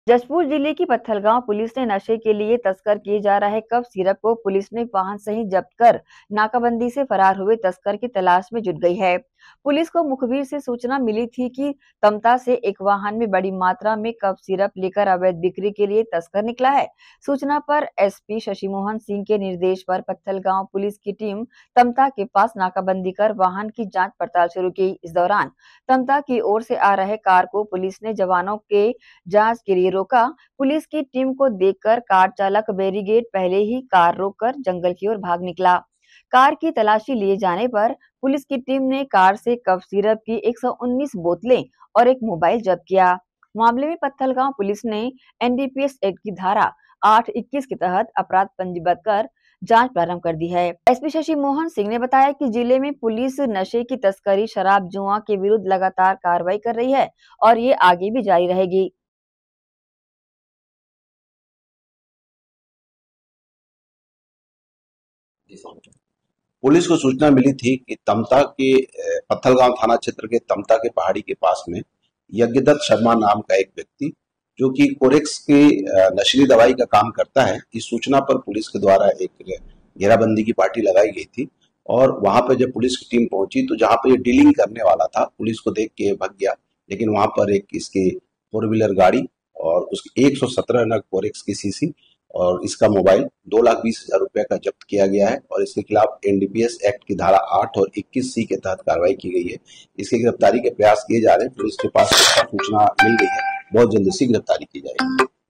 जशपुर जिले की पत्थलगांव पुलिस ने नशे के लिए तस्कर किए जा रहे कफ सिरप को पुलिस ने वाहन सहित जब्त कर नाकाबंदी से फरार हुए तस्कर की तलाश में जुट गई है। पुलिस को मुखबिर से सूचना मिली थी कि तमता से एक वाहन में बड़ी मात्रा में कफ सिरप लेकर अवैध बिक्री के लिए तस्कर निकला है। सूचना पर एसपी शशि मोहन सिंह के निर्देश पर पत्थलगांव पुलिस की टीम तमता के पास नाकाबंदी कर वाहन की जाँच पड़ताल शुरू की। इस दौरान तमता की ओर से आ रहे कार को पुलिस ने जवानों के जांच के लिए रोका। पुलिस की टीम को देखकर कार चालक बैरिकेड पहले ही कार रोककर जंगल की ओर भाग निकला। कार की तलाशी लिए जाने पर पुलिस की टीम ने कार से कफ सिरप की 119 बोतलें और एक मोबाइल जब्त किया। मामले में पत्थलगांव पुलिस ने एनडीपीएस एक्ट की धारा 821 के तहत अपराध पंजीबद्ध कर जांच प्रारंभ कर दी है। एसपी शशि मोहन सिंह ने बताया कि जिले में पुलिस नशे की तस्करी, शराब जुआ के विरुद्ध लगातार कार्रवाई कर रही है और ये आगे भी जारी रहेगी। पुलिस को सूचना मिली थी कि तमता के पत्थलगांव थाना क्षेत्र के तमता के पहाड़ी के पास में यज्ञदत्त शर्मा नाम का एक व्यक्ति जो कि कोरेक्स की नशीली दवाई का काम करता है, इस सूचना पर पुलिस के द्वारा एक घेराबंदी की पार्टी लगाई गई थी। और वहां पर जब पुलिस की टीम पहुंची तो जहां पर ये डीलिंग करने वाला था, पुलिस को देख के भाग गया। लेकिन वहां पर एक इसकी 4 व्हीलर गाड़ी और उसकी 117 नग कोरेक्स की सीसी और इसका मोबाइल 2,20,000 रुपए का जब्त किया गया है और इसके खिलाफ एनडीपीएस एक्ट की धारा 8 और 21C के तहत कार्रवाई की गई है। इसकी गिरफ्तारी के प्रयास किए जा रहे हैं। पुलिस के पास सूचना मिल गई है, बहुत जल्द इसकी गिरफ्तारी की जाएगी।